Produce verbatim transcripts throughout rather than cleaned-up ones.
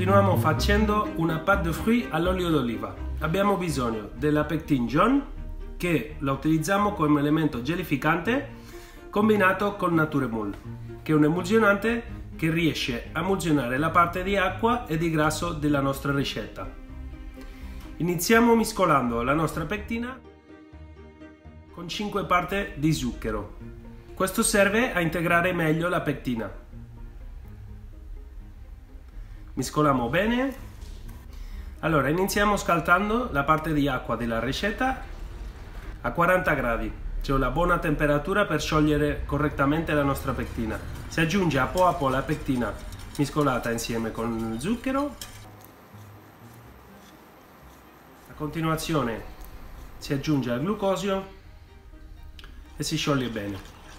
Continuiamo facendo una pâte de fruits all'olio d'oliva. Abbiamo bisogno della pectine jaune, che la utilizziamo come elemento gelificante combinato con Nature Moule, che è un emulsionante che riesce a emulsionare la parte di acqua e di grasso della nostra ricetta. Iniziamo mescolando la nostra pectina con cinque parti di zucchero. Questo serve a integrare meglio la pectina. Mescoliamo bene. Allora iniziamo scaldando la parte di acqua della ricetta a quaranta gradi, cioè una buona temperatura per sciogliere correttamente la nostra pectina. Si aggiunge a po' a po' la pectina mescolata insieme con il zucchero. A continuazione si aggiunge il glucosio e si scioglie bene.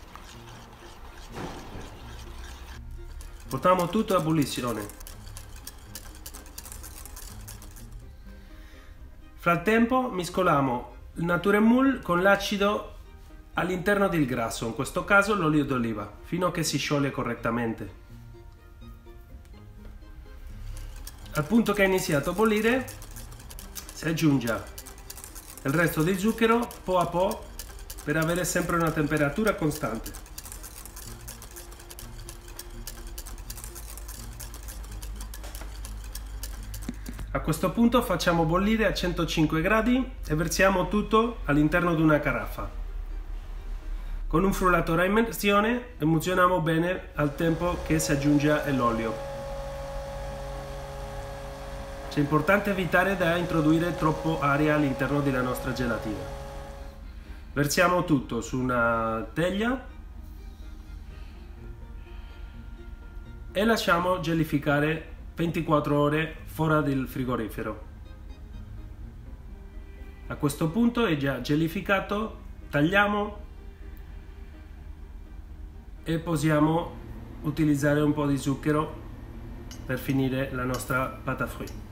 Portiamo tutto a ebollizione. Frattempo mescoliamo il Nature Moule con l'acido all'interno del grasso, in questo caso l'olio d'oliva, fino a che si scioglie correttamente. Al punto che ha iniziato a bollire si aggiunge il resto del zucchero po' a po' per avere sempre una temperatura costante. A questo punto facciamo bollire a centocinque gradi e versiamo tutto all'interno di una caraffa. Con un frullatore a immersione emulsioniamo bene al tempo che si aggiunge l'olio. È importante evitare di introdurre troppo aria all'interno della nostra gelatina. Versiamo tutto su una teglia e lasciamo gelificare ventiquattro ore fuori dal frigorifero. A questo punto è già gelificato, tagliamo e possiamo utilizzare un po' di zucchero per finire la nostra pâte à fruits.